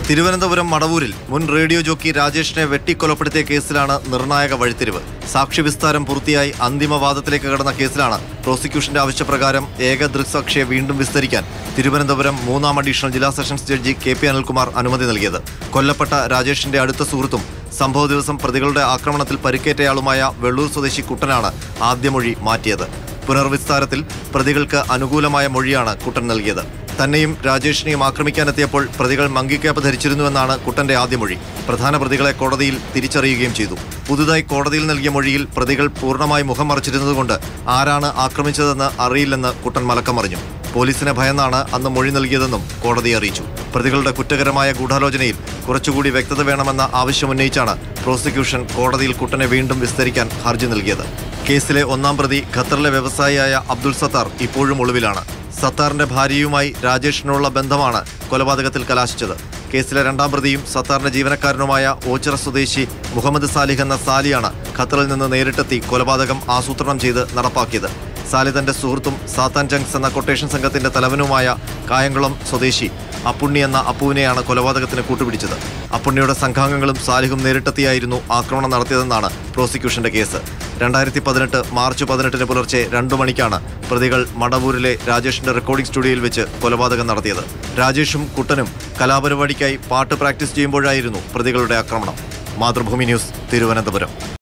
തിരുവനന്തപുരം മടവൂരിൽ മുൻ radio jockey രാജേഷിനെ വെട്ടിക്കൊലപ്പെടുത്തിയ കേസിലാണ് നിർണായക വഴിത്തിരിവ്. സാക്ഷ്യവിസ്താരം പൂർത്തിയായി അന്തിമവാദത്തിലേക്ക് കടന്ന കേസിലാണ് പ്രോസിക്യൂഷന്റെ ആവശ്യപ്രകാരം ഏക ദൃക്സാക്ഷിയെ വീണ്ടും വിസ്തരിക്കാൻ തിരുവനന്തപുരം 3ാം അഡീഷണൽ ജില്ലാ സെഷൻസ് ജഡ്ജി KP അനിൽകുമാർ അനുമതി നൽകിയത്. കൊല്ലപ്പെട്ട രാജേഷിന്റെ അടുത്ത സുഹൃത്തും സംഭവ ദിവസം പ്രതികളുടെ ആക്രമണത്തിൽ പരിക്കേറ്റയാളുമായ വെള്ളൂർ സ്വദേശി കുട്ടനാണ് ആദ്യ മൊഴി മാറ്റിയത്. പുനർവിസ്താരത്തിൽ പ്രതികൾക്ക് അനുകൂലമായ മൊഴിയാണ് കുട്ടൻ നൽകിയത്. തന്നെയും രാജേഷിനെയും ആക്രമിക്കാനെത്തിയപ്പോൾ പ്രതികൾ മങ്കിക്യാപ്പ് ധരിച്ചിരുന്നുവെന്നാണ് കുട്ടന്റെ ആദ്യ മൊഴി. പ്രധാന പ്രതികളെ കോടതിയിൽ തിരിച്ചറിയുകയും ചെയ്തു. പുതുതായി കോടതിയിൽ നൽകിയ മൊഴിയിൽ പ്രതികൾ പൂർണ്ണമായി മുഖം മറച്ചിരുന്നതുകൊണ്ട് ആരാണ് ആക്രമിച്ചതെന്ന് അറിയില്ലെന്ന് കുട്ടൻ മലക്കം മറിഞ്ഞു. പോലീസിനെ ഭയന്നാണ് അന്ന് മൊഴി നൽകിയതെന്നും കോടതി അറിയിച്ചു. പ്രതികളുടെ കുറ്റകരമായ ഗൂഢാലോചനയിൽ കുറച്ചുകൂടി വ്യക്തത വേണമെന്ന ആവശ്യമുന്നയിച്ചാണ് പ്രോസിക്യൂഷൻ കോടതിയിൽ കുട്ടനെ വീണ്ടും വിസ്തരിക്കാൻ ഹർജി നൽകിയത്. കേസിലെ 1ാം പ്രതി ഖത്തറിലെ വ്യവസായിയായ അബ്ദുൾ സത്താർ ഇപ്പോഴും ഒളിവിലാണ്. സത്താറിന്റെ ഭാര്യയുമായി രാജേഷിനുള്ള ബന്ധമാണ് കൊലപാതകത്തിൽ കലാശിച്ചത്. കേസിലെ 2ാം പ്രതിയും സത്താറിന്റെ ജീവനക്കാരനുമായ ഓച്ചിറ സ്വദേശി മുഹമ്മദ് സാലിഹ് എന്ന സാലിയാണ് ഖത്തറിൽ നിന്ന് നേരിട്ടെത്തി കൊലപാതകം ആസൂത്രണം ചെയ്ത് നടപ്പാക്കിയത്. സാലി തന്റെ സുഹൃത്തും സാത്താൻ ജംഗ്സ് എന്ന കൊട്ടേഷൻ സംഘത്തിന്റെ തലവനുമായ കായംകുളം സ്വദേശി അപ്പുണ്ണി എന്ന അപ്പുവിനെയാണ് കൊലപാതകത്തിന് കൂട്ടുപിടിച്ചത്. അപ്പുണ്ണിയുടെ സംഘാംഗങ്ങളും സാലിഹും നേരിട്ടെത്തിയായിരുന്നു ആക്രമണം നടത്തിയതെന്നാണ് പ്രോസിക്യൂഷന്റെ കേസ്. 2018 മാർച്ച് 18 പുലർച്ചെ 2 മണിക്കാണ് പ്രതികൾ മടവൂരിലെ രാജേഷിന്റെ റെക്കോർഡിംഗ് സ്റ്റുഡിയോയിൽ വെച്ച് കൊലപാതകം നടത്തിയത്. രാജേഷും കുട്ടനും കലാപരിപാടിക്കായി പാട്ട് പ്രാക്ടീസ് ചെയ്യുമ്പോഴായിരുന്നു പ്രതികളുടെ ആക്രമണം. മാതൃഭൂമി ന്യൂസ്, തിരുവനന്തപുരം.